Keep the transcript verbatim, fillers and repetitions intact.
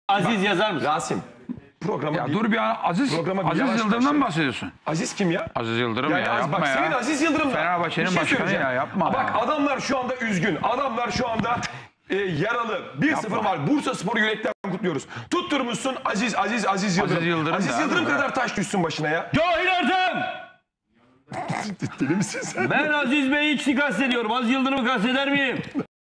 Aziz yazar mısın? Rasim. Programı Ya bir- dur bir an Aziz, Programa bir Aziz yavaş Yıldırım'dan başlayalım. mı bahsediyorsun? Aziz kim ya? Aziz Yıldırım Yani ya Az- yapma bak ya. senin Aziz Yıldırım. Fenerbahçe'nin Bir şey başkanı söyleyeceğim. ya yapma Bak ya. adamlar şu anda üzgün. Adamlar şu anda e, yaralı. bir sıfır Yapma. var. Bursa Spor'u yürekten kutluyoruz. Tutturmuşsun Aziz Aziz Aziz Yıldırım. Aziz Yıldırım Aziz da Yıldırım abi, kadar taş düşsün başına ya. Cahil Ertem! Deli misin sen? Ben Aziz Bey'i hiç kastediyorum. Aziz Yıldırım'ı kasteder miyim?